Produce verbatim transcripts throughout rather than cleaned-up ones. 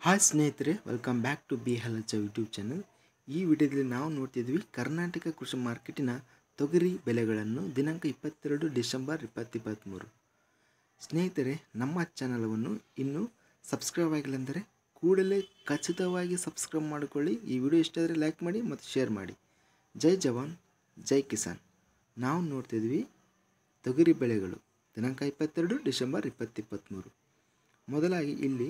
Hi ಸ್ನೇಹಿತರೆ, welcome back to B ಹೆಲ್ಚ YouTube channel. ಈ ವಿಡಿಯೋದಲ್ಲಿ ನಾವು ನೋಡ್ತಿದ್ವಿ ಕರ್ನಾಟಕ ಕೃಷಿ ಮಾರ್ಕೆಟಿನ ತೊಗರಿ ಬೆಲೆಗಳನ್ನು ದಿನಾಂಕ ಇಪ್ಪತ್ತೆರಡು ಡಿಸೆಂಬರ್ ಇಪ್ಪತ್ತು ಇಪ್ಪತ್ತ್ಮೂರು. ಸ್ನೇಹಿತರೆ, ನಮ್ಮ ಚಾನಲವನ್ನು ಇನ್ನೂ ಸಬ್ಸ್ಕ್ರೈಬ್ ಆಗಿಲ್ಲಂದರೆ ಕೂಡಲೇ ಖಚಿತವಾಗಿ ಸಬ್ಸ್ಕ್ರೈಬ್ ಮಾಡಿಕೊಳ್ಳಿ. ಈ ವಿಡಿಯೋ ಇಷ್ಟ ಆದರೆ ಲೈಕ್ ಮಾಡಿ ಮತ್ತು ಶೇರ್ ಮಾಡಿ. ಜೈ ಜವಾನ್, ಜೈ ಕಿಸಾನ್. ನಾವು ನೋಡ್ತಿದ್ವಿ ತೊಗರಿ ಬೆಳೆಗಳು ದಿನಾಂಕ ಇಪ್ಪತ್ತೆರಡು ಡಿಸೆಂಬರ್ ಇಪ್ಪತ್ತು ಇಪ್ಪತ್ತ್ಮೂರು. ಮೊದಲಾಗಿ ಇಲ್ಲಿ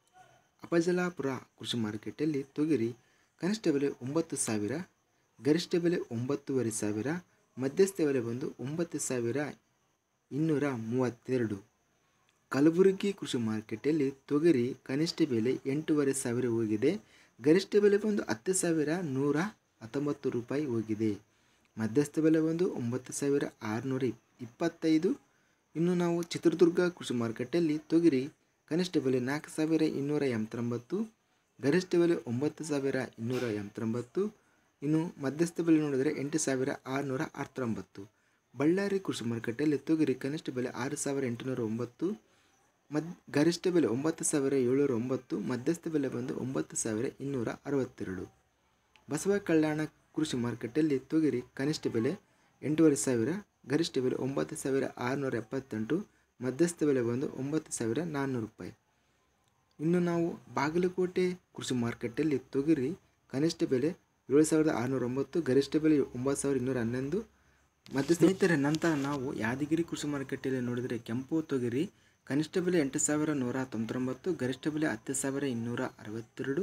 ಅಫಜಲಾಪುರ ಕೃಷಿ ಮಾರ್ಕೆಟಲ್ಲಿ ತೊಗರಿ ಕನಿಷ್ಠ ಬೆಲೆ ಒಂಬತ್ತು ಸಾವಿರ, ಗರಿಷ್ಠ ಬೆಲೆ ಒಂಬತ್ತೂವರೆ ಸಾವಿರ, ಮಧ್ಯಸ್ಥ ಬೆಲೆ ಬಂದು ಒಂಬತ್ತು ಸಾವಿರ ಇನ್ನೂರ ಮೂವತ್ತೆರಡು. ಕಲಬುರಗಿ ಕೃಷಿ ಮಾರ್ಕೆಟಲ್ಲಿ ತೊಗರಿ ಕನಿಷ್ಠ ಬೆಲೆ ಎಂಟೂವರೆ ಸಾವಿರ ಹೋಗಿದೆ, ಗರಿಷ್ಠ ಬೆಲೆ ಬಂದು ಹತ್ತು ಸಾವಿರ ನೂರ ಹತ್ತೊಂಬತ್ತು ರೂಪಾಯಿ ಹೋಗಿದೆ, ಮಧ್ಯಸ್ಥ ಬೆಲೆ ಬಂದು ಒಂಬತ್ತು ಸಾವಿರ ಆರುನೂರ ಇಪ್ಪತ್ತೈದು. ಇನ್ನು ನಾವು ಚಿತ್ರದುರ್ಗ ಕೃಷಿ ಮಾರ್ಕೆಟಲ್ಲಿ ತೊಗರಿ ಕನಿಷ್ಠ ಬೆಲೆ ನಾಲ್ಕು ಸಾವಿರ ಇನ್ನೂರ ಎಂಬತ್ತೊಂಬತ್ತು, ಗರಿಷ್ಠ ಬೆಲೆ ಒಂಬತ್ತು ಸಾವಿರ ಇನ್ನೂರ ಎಂಬತ್ತೊಂಬತ್ತು, ಇನ್ನು ಮಧ್ಯಸ್ಥ ಬೆಲೆ ನೋಡಿದರೆ ಎಂಟು ಸಾವಿರ ಆರುನೂರ ಹತ್ತೊಂಬತ್ತು. ಬಳ್ಳಾರಿ ಕೃಷಿ ಮಾರ್ಕೆಟಲ್ಲಿ ತೊಗರಿ ಕನಿಷ್ಠ ಬೆಲೆ ಆರು ಸಾವಿರ ಎಂಟುನೂರ ಒಂಬತ್ತು, ಮದ್ ಗರಿಷ್ಠ ಬೆಲೆ ಒಂಬತ್ತು ಸಾವಿರ ಏಳ್ನೂರ ಒಂಬತ್ತು, ಮಧ್ಯಸ್ಥ ಬೆಲೆ ಬಂದು ಒಂಬತ್ತು ಸಾವಿರ ಇನ್ನೂರ ಅರವತ್ತೆರಡು. ಬಸವ ಕಲ್ಯಾಣ ಕೃಷಿ ಮಾರ್ಕೆಟಲ್ಲಿ ತೊಗರಿ ಕನಿಷ್ಠ ಬೆಲೆ ಎಂಟೂವರೆ ಸಾವಿರ, ಗರಿಷ್ಠ ಬೆಲೆ ಒಂಬತ್ತು ಸಾವಿರ ಆರುನೂರ ಎಪ್ಪತ್ತೆಂಟು, ಮಧ್ಯಸ್ಥ ಬೆಲೆ ಬಂದು ಒಂಬತ್ತು ಸಾವಿರ ನಾನ್ನೂರು ರೂಪಾಯಿ. ಇನ್ನು ನಾವು ಬಾಗಲಕೋಟೆ ಕೃಷಿ ಮಾರ್ಕೆಟಲ್ಲಿ ತೊಗರಿ ಕನಿಷ್ಠ ಬೆಲೆ ಏಳು ಸಾವಿರದ ಆರುನೂರ ಒಂಬತ್ತು, ಗರಿಷ್ಠ ಬೆಲೆ ಒಂಬತ್ತು ಸಾವಿರದ ಇನ್ನೂರ ಹನ್ನೊಂದು, ಮಧ್ಯಸ್ಥ. ಸ್ನೇಹಿತರೆ, ನಂತರ ನಾವು ಯಾದಗಿರಿ ಕೃಷಿ ಮಾರ್ಕೆಟಲ್ಲಿ ನೋಡಿದರೆ ಕೆಂಪು ತೊಗರಿ ಕನಿಷ್ಠ ಬೆಲೆ ಎಂಟು ಸಾವಿರ ನೂರ ತೊಂಬತ್ತೊಂಬತ್ತು, ಗರಿಷ್ಠ ಬೆಲೆ ಹತ್ತು ಸಾವಿರ ಇನ್ನೂರ ಅರವತ್ತೆರಡು,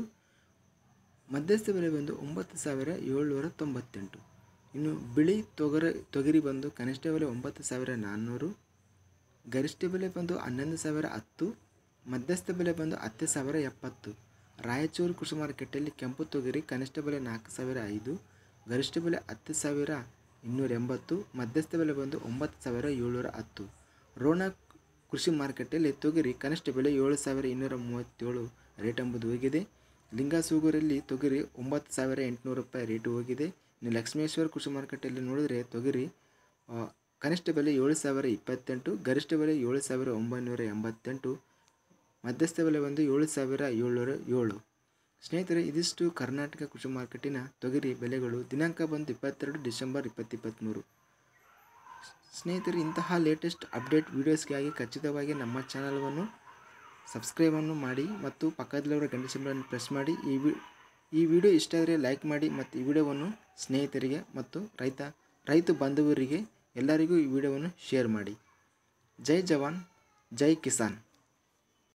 ಮಧ್ಯಸ್ಥ ಬೆಲೆ ಬಂದು ಒಂಬತ್ತು ಸಾವಿರ ಏಳ್ನೂರ ತೊಂಬತ್ತೆಂಟು. ಇನ್ನು ಬಿಳಿ ತೊಗರಿ ತೊಗರಿ ಬಂದು ಕನಿಷ್ಠ ಬೆಲೆ ಒಂಬತ್ತು ಸಾವಿರ ನಾನ್ನೂರು, ಗರಿಷ್ಠ ಬೆಲೆ ಬಂದು ಹನ್ನೊಂದು ಸಾವಿರ ಹತ್ತು, ಮಧ್ಯಸ್ಥ ಬೆಲೆ ಬಂದು ಹತ್ತು ಸಾವಿರ ಎಪ್ಪತ್ತು. ರಾಯಚೂರು ಕೃಷಿ ಮಾರ್ಕೆಟಲ್ಲಿ ಕೆಂಪು ತೊಗರಿ ಕನಿಷ್ಠ ಬೆಲೆ ನಾಲ್ಕು ಸಾವಿರ ಐದು, ಗರಿಷ್ಠ ಬೆಲೆ ಹತ್ತು ಸಾವಿರ ಇನ್ನೂರ ಎಂಬತ್ತು, ಮಧ್ಯಸ್ಥ ಬೆಲೆ ಬಂದು ಒಂಬತ್ತು ಸಾವಿರ ಏಳ್ನೂರ ಹತ್ತು. ರೋಣ ಕೃಷಿ ಮಾರ್ಕೆಟಲ್ಲಿ ತೊಗರಿ ಕನಿಷ್ಠ ಬೆಲೆ ಏಳು ಸಾವಿರ ಇನ್ನೂರ ಮೂವತ್ತೇಳು ರೇಟ್ ಎಂಬುದು ಹೋಗಿದೆ. ಲಿಂಗಸೂಗೂರಲ್ಲಿ ತೊಗರಿ ಒಂಬತ್ತು ಸಾವಿರ ಎಂಟುನೂರು ರೂಪಾಯಿ ರೇಟು ಹೋಗಿದೆ. ಇನ್ನು ಲಕ್ಷ್ಮೇಶ್ವರ ಕೃಷಿ ಮಾರ್ಕೆಟಲ್ಲಿ ನೋಡಿದರೆ ತೊಗರಿ ಕನಿಷ್ಠ ಬೆಲೆ ಏಳು ಸಾವಿರ ಇಪ್ಪತ್ತೆಂಟು, ಗರಿಷ್ಠ ಬೆಲೆ ಏಳು ಸಾವಿರ ಒಂಬೈನೂರ ಎಂಬತ್ತೆಂಟು, ಮಧ್ಯಸ್ಥ ಬೆಲೆ ಬಂದು ಏಳು ಸಾವಿರ ಏಳ್ನೂರ ಏಳು. ಸ್ನೇಹಿತರೆ, ಇದಿಷ್ಟು ಕರ್ನಾಟಕ ಕೃಷಿ ಮಾರ್ಕೆಟಿನ ತೊಗರಿ ಬೆಲೆಗಳು ದಿನಾಂಕ ಬಂದು ಇಪ್ಪತ್ತೆರಡು ಡಿಸೆಂಬರ್ ಇಪ್ಪತ್ತು ಇಪ್ಪತ್ತ್ಮೂರು. ಸ್ನೇಹಿತರೆ, ಇಂತಹ ಲೇಟೆಸ್ಟ್ ಅಪ್ಡೇಟ್ ವೀಡಿಯೋಸ್ಗಾಗಿ ಖಚಿತವಾಗಿ ನಮ್ಮ ಚಾನಲನ್ನು ಸಬ್ಸ್ಕ್ರೈಬನ್ನು ಮಾಡಿ ಮತ್ತು ಪಕ್ಕದಲ್ಲಿರುವ ಗಂಟೆ ಸಿಂಬಲನ್ನು ಪ್ರೆಸ್ ಮಾಡಿ. ಈ ವಿ ಈ ವಿಡಿಯೋ ಇಷ್ಟ ಆದರೆ ಲೈಕ್ ಮಾಡಿ ಮತ್ತು ಈ ವಿಡಿಯೋವನ್ನು ಸ್ನೇಹಿತರಿಗೆ ಮತ್ತು ರೈತ ರೈತ ಬಾಂಧವರಿಗೆ ಎಲ್ಲರಿಗೂ ಈ ವಿಡಿಯೋವನ್ನು ಶೇರ್ ಮಾಡಿ. ಜೈ ಜವಾನ್, ಜೈ ಕಿಸಾನ್.